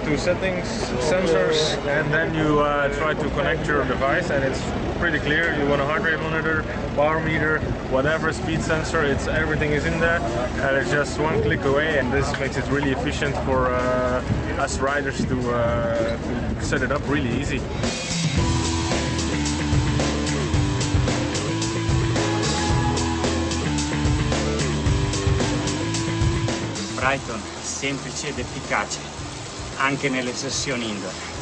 to settings, sensors, and then you try to connect your device, and it's pretty clear. You want a heart rate monitor, power meter, whatever, speed sensor, everything is in there, and it's just one click away, and this makes it really efficient for us riders to set it up really easy. Bryton è semplice ed efficace anche nelle sessioni indoor.